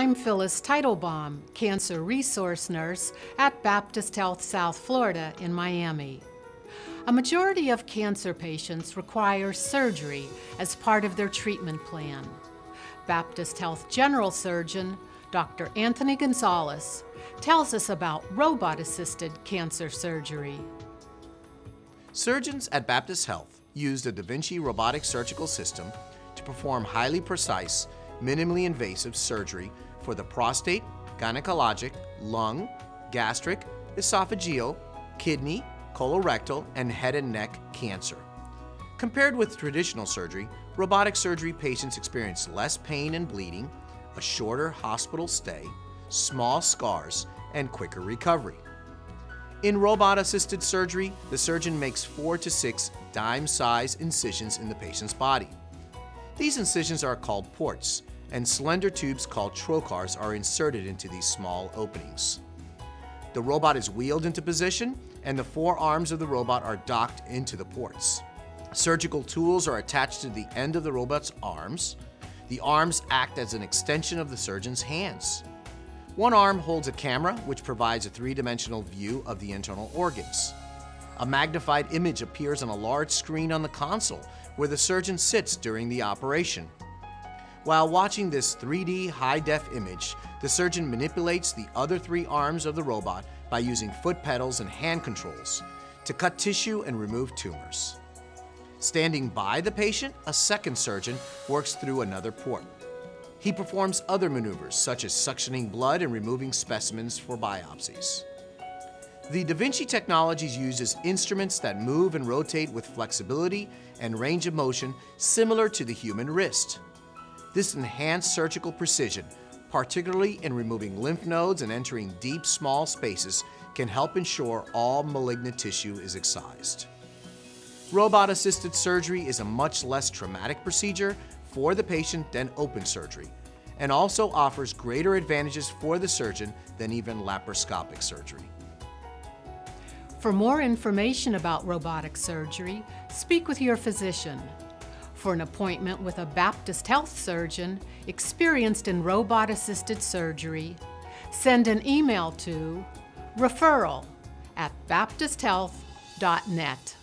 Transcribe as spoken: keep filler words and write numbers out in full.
I'm Phyllis Teitelbaum, Cancer Resource Nurse at Baptist Health South Florida in Miami. A majority of cancer patients require surgery as part of their treatment plan. Baptist Health General Surgeon, Doctor Anthony Gonzalez, tells us about robot-assisted cancer surgery. Surgeons at Baptist Health use the Vinci Robotic Surgical System to perform highly precise, minimally invasive surgery for the prostate, gynecologic, lung, gastric, esophageal, kidney, colorectal, and head and neck cancer. Compared with traditional surgery, robotic surgery patients experience less pain and bleeding, a shorter hospital stay, small scars, and quicker recovery. In robot-assisted surgery, the surgeon makes four to six dime-sized incisions in the patient's body. These incisions are called ports, and slender tubes called trocars are inserted into these small openings. The robot is wheeled into position, and the four arms of the robot are docked into the ports. Surgical tools are attached to the end of the robot's arms. The arms act as an extension of the surgeon's hands. One arm holds a camera, which provides a three-dimensional view of the internal organs. A magnified image appears on a large screen on the console, where the surgeon sits during the operation. While watching this three D high-def image, the surgeon manipulates the other three arms of the robot by using foot pedals and hand controls to cut tissue and remove tumors. Standing by the patient, a second surgeon works through another port. He performs other maneuvers, such as suctioning blood and removing specimens for biopsies. The Da Vinci technology uses instruments that move and rotate with flexibility and range of motion similar to the human wrist. This enhanced surgical precision, particularly in removing lymph nodes and entering deep, small spaces, can help ensure all malignant tissue is excised. Robot-assisted surgery is a much less traumatic procedure for the patient than open surgery, and also offers greater advantages for the surgeon than even laparoscopic surgery. For more information about robotic surgery, speak with your physician. For an appointment with a Baptist Health surgeon experienced in robot-assisted surgery, send an email to referral at baptist health dot net.